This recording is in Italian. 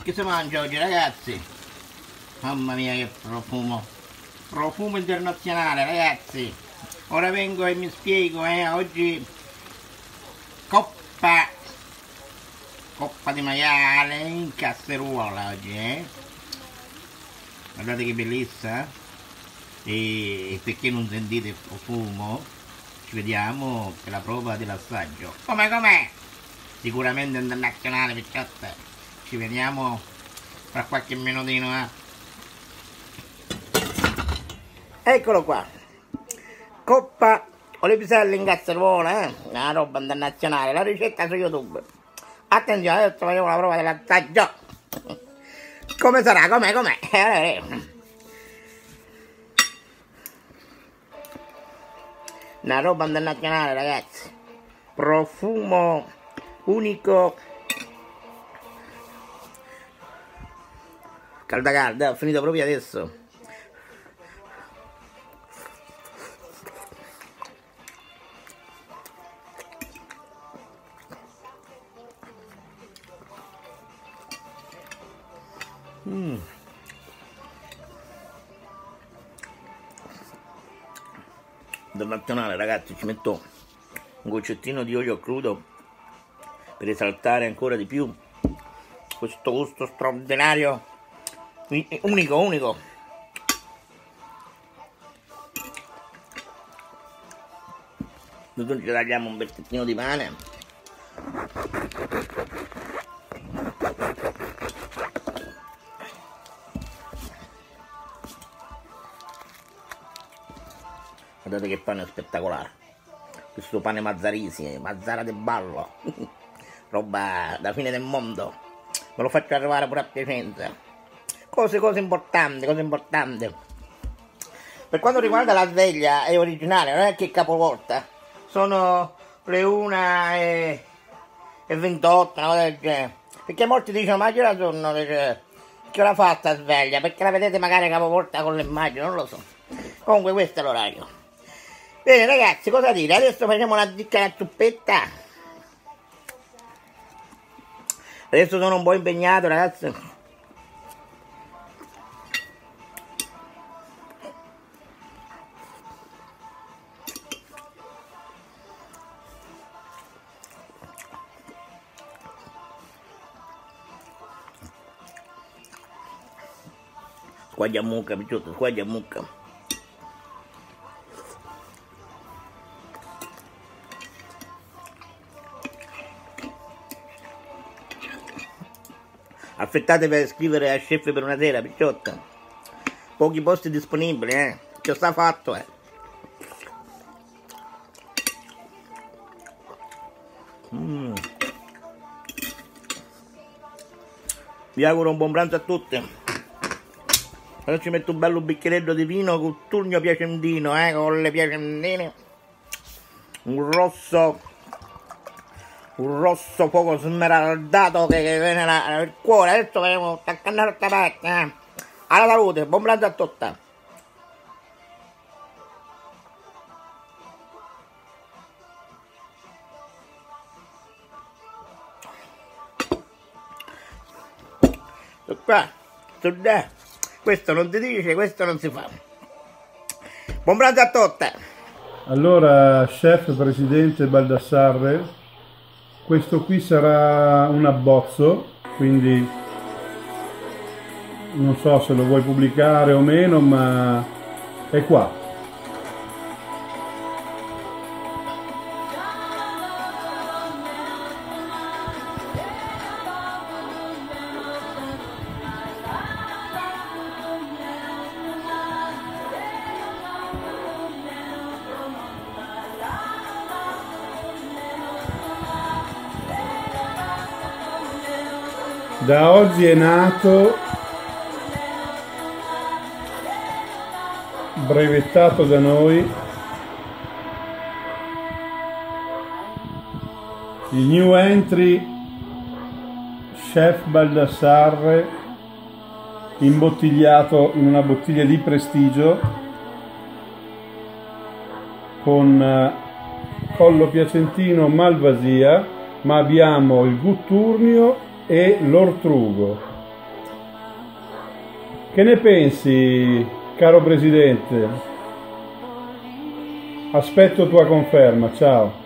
Che si mangia oggi, ragazzi? Mamma mia che profumo! Profumo internazionale, ragazzi! Ora vengo e mi spiego, oggi coppa di maiale in casseruola oggi, Guardate che bellezza! E perché non sentite il profumo? Ci vediamo per la prova dell'assaggio. Com'è? Sicuramente internazionale, picciotte! Ci vediamo fra qualche minutino, Eccolo qua, coppa o piselli in casseruola, una roba internazionale, la ricetta su YouTube. Attenzione, adesso facciamo la prova dell'assaggio. Come sarà? Com'è? Una roba internazionale, ragazzi. Profumo unico. Calda, ho finito proprio adesso. Internazionale, ragazzi, ci metto un goccettino di olio crudo per esaltare ancora di più questo gusto straordinario, unico. Noi ci tagliamo un pezzettino di pane. Guardate che pane spettacolare, questo pane mazzarisi, mazzara del ballo, roba da fine del mondo, me lo faccio arrivare pure a Piacenza. Cose importanti. Per quanto riguarda la sveglia è originale, non è che capovolta, sono le 1:28, una cosa del genere, perché molti dicono ma che ora sono, che ora fa sta sveglia, perché la vedete magari capovolta con l'immagine, non lo so, comunque questo è l'orario. Bene ragazzi, cosa dire? Adesso facciamo una piccola zuppetta. Adesso sono un po' impegnato, ragazzi. Squaglia mucca, picciotto, squaglia mucca. Affrettatevi per scrivere a chef per una sera, picciotta. Pochi posti disponibili, Che sta fatto, Vi auguro un buon pranzo a tutti. Adesso ci metto un bello bicchierello di vino con turno piacentino, con le piacentine. Un rosso fuoco smeraldato che viene nel cuore. Adesso facciamo attaccare questa parte, Alla salute, buon pranzo a tutti. Qua, questo non si dice, questo non si fa. Buon pranzo a tutti. Allora, chef presidente Baldassarre, questo qui sarà un abbozzo, quindi non so se lo vuoi pubblicare o meno, ma è qua. Da oggi è nato, brevettato da noi, il new entry chef Baldassarre, imbottigliato in una bottiglia di prestigio con collo piacentino Malvasia, ma abbiamo il Gutturnio e l'Ortrugo. Che ne pensi, caro Presidente? Aspetto tua conferma, ciao.